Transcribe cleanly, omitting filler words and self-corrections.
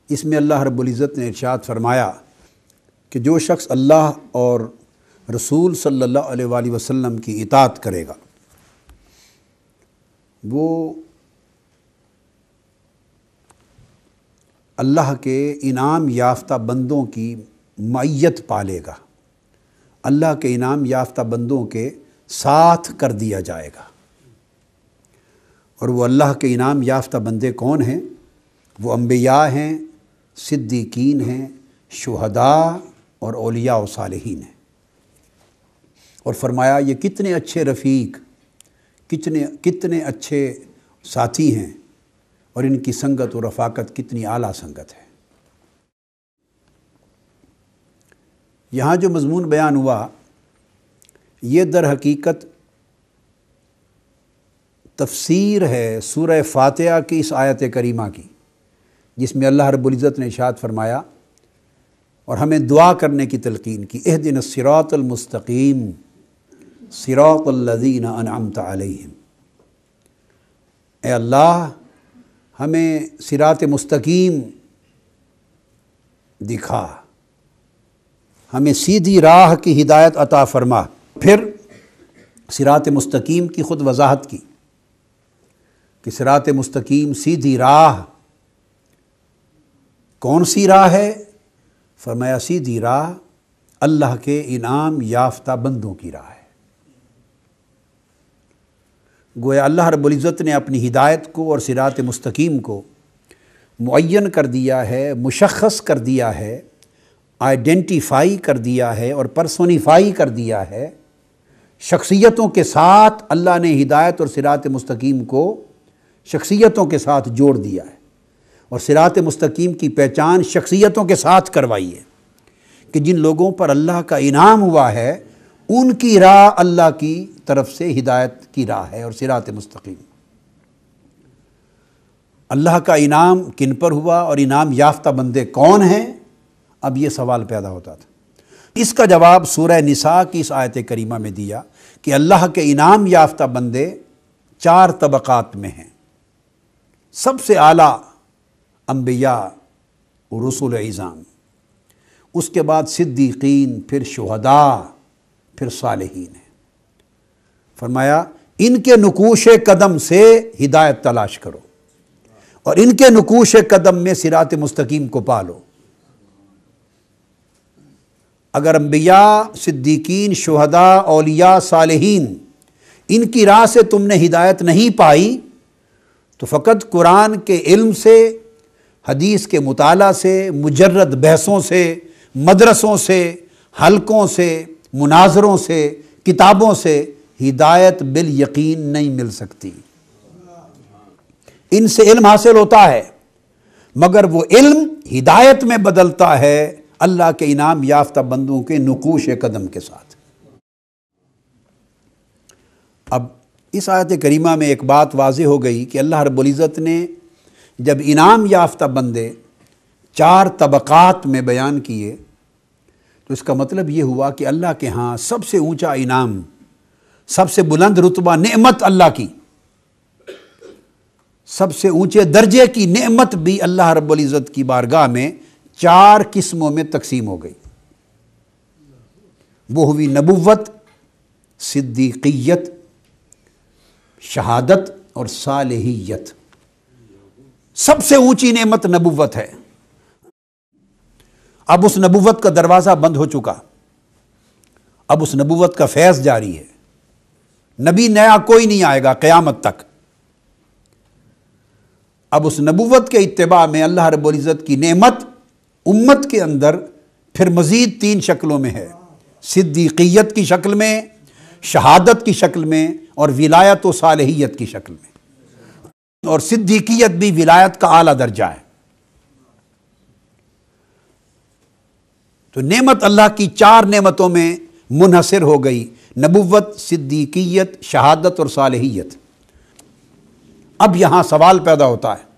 اس میں اللہ رب العزت نے ارشاد فرمایا کہ جو شخص اللہ اور رسول صلی اللہ علیہ وآلہ وسلم کی اطاعت کرے گا وہ اللہ کے انعام یافتہ بندوں کی معیت پالے گا، اللہ کے انعام یافتہ بندوں کے ساتھ کر دیا جائے گا۔ اور وہ اللہ کے انعام یافتہ بندے کون ہیں؟ وہ انبیاء ہیں، صدیقین ہیں، شہداء اور اولیاء و صالحین ہیں۔ اور فرمایا یہ کتنے اچھے رفیق، کتنے اچھے ساتھی ہیں، اور ان کی سنگت و رفاقت کتنی اعلیٰ سنگت ہے۔ یہاں جو مضمون بیان ہوا یہ در حقیقت تفسیر ہے سورہ فاتحہ کی اس آیت کریمہ کی، جس میں اللہ رب العزت نے ارشاد فرمایا اور ہمیں دعا کرنے کی تلقین کی، اہدنا الصراط المستقیم صراط الذین انعمت علیہم۔ اے اللہ ہمیں صراط مستقیم دکھا، ہمیں سیدھی راہ کی ہدایت عطا فرما۔ پھر صراط مستقیم کی خود وضاحت کی کہ صراط مستقیم سیدھی راہ کون سی راہ ہے؟ فرمایا سیدھی راہ اللہ کے انعام یافتہ بندوں کی راہ ہے۔ گویا اللہ رب العزت نے اپنی ہدایت کو اور صراط مستقیم کو معین کر دیا ہے، مشخص کر دیا ہے، آئیڈینٹیفائی کر دیا ہے اور پرسونیفائی کر دیا ہے۔ شخصیتوں کے ساتھ اللہ نے ہدایت اور صراط مستقیم کو شخصیتوں کے ساتھ جوڑ دیا ہے، اور صراط مستقیم کی پہچان شخصیتوں کے ساتھ کروائی ہے کہ جن لوگوں پر اللہ کا انعام ہوا ہے ان کی راہ اللہ کی طرف سے ہدایت کی راہ ہے اور صراط مستقیم۔ اللہ کا انعام کن پر ہوا اور انعام یافتہ بندے کون ہیں؟ اب یہ سوال پیدا ہوتا تھا۔ اس کا جواب سورہ نساء کی اس آیت کریمہ میں دیا کہ اللہ کے انعام یافتہ بندے 4 طبقات میں ہیں۔ سب سے اعلیٰ انبیاء و رسول اعظام، اس کے بعد صدیقین، پھر شہداء، پھر صالحین ہیں۔ فرمایا ان کے نقوش قدم سے ہدایت تلاش کرو اور ان کے نقوش قدم میں صراط مستقیم کو پالو۔ اگر انبیاء، صدیقین، شہداء، اولیاء، صالحین ان کی راہ سے تم نے ہدایت نہیں پائی تو فقط قرآن کے علم سے، حدیث کے مطالعہ سے، مجرد بحثوں سے، مدرسوں سے، حلقوں سے، مناظروں سے، کتابوں سے ہدایت بالیقین نہیں مل سکتی۔ ان سے علم حاصل ہوتا ہے مگر وہ علم ہدایت میں بدلتا ہے اللہ کے انعام یافتہ بندوں کے نقوش قدم کے ساتھ۔ اب اس آیت کریمہ میں ایک بات واضح ہو گئی کہ اللہ رب العزت نے جب انعام یافتہ بندے 4 طبقات میں بیان کیے تو اس کا مطلب یہ ہوا کہ اللہ کے ہاں سب سے اونچا انعام، سب سے بلند رتبہ نعمت اللہ کی، سب سے اونچے درجے کی نعمت بھی اللہ رب العزت کی بارگاہ میں 4 قسموں میں تقسیم ہو گئی۔ وہ ہوئی نبوت، صدیقیت، شہادت اور صالحیت۔ سب سے اونچی نعمت نبوت ہے۔ اب اس نبوت کا دروازہ بند ہو چکا، اب اس نبوت کا فیض جاری ہے۔ نبی نیا کوئی نہیں آئے گا قیامت تک۔ اب اس نبوت کے اتباع میں اللہ رب العزت کی نعمت امت کے اندر پھر مزید 3 شکلوں میں ہے، صدیقیت کی شکل میں، شہادت کی شکل میں اور ولایت و صالحیت کی شکل میں۔ اور صدیقیت بھی ولایت کا اعلیٰ درجہ ہے۔ تو نعمت اللہ کی 4 نعمتوں میں منحصر ہو گئی، نبوت، صدیقیت، شہادت اور صالحیت۔ اب یہاں سوال پیدا ہوتا ہے